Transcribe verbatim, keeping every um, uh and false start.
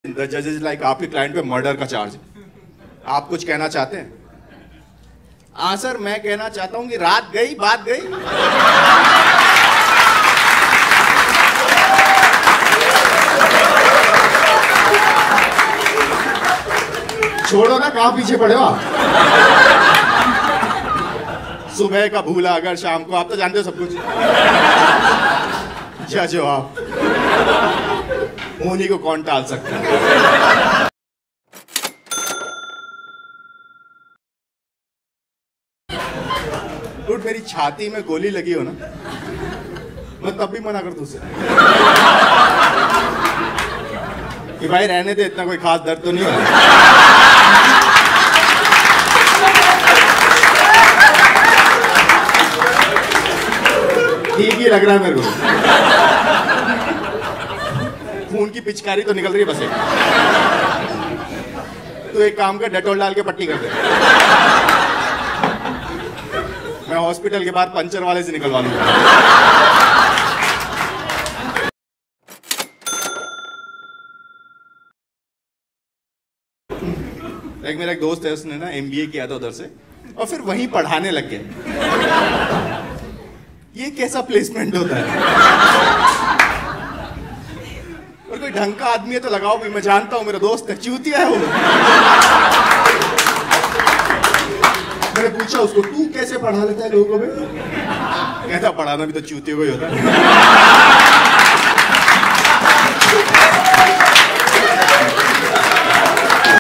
The जज is like आपके client पे मर्डर का चार्ज। आप कुछ कहना चाहते हैं? हाँ सर, मैं कहना चाहता हूं कि रात गई बात गई। छोड़ो ना, कहां पीछे पड़े हो आप? सुबह का भूला अगर शाम को, आप तो जानते हो सब कुछ। जज हो आप, उन्हीं को कौन टाल सकता है। टूट मेरी छाती में गोली लगी हो ना, मैं तब भी मना कर दूं उसे कि भाई रहने दे, इतना कोई खास दर्द तो नहीं हो। ठीक ही लग रहा है मेरे को, खून की पिचकारी तो निकल रही है बस एक। तो एक काम कर, डेटॉल डाल के पट्टी कर दे, मैं हॉस्पिटल के बाद पंचर वाले से निकलवा लूंगा। एक मेरा एक दोस्त है, उसने ना एमबीए किया था उधर से और फिर वहीं पढ़ाने लग गया। ये कैसा प्लेसमेंट होता है? और कोई ढंग का आदमी है तो लगाओ भी, मैं जानता हूं, मेरा दोस्त है, चूतिया है वो। मैंने पूछा उसको, तू कैसे पढ़ा लेता है लोगों को? कहता पढ़ाना भी तो चूतियों को ही होता है।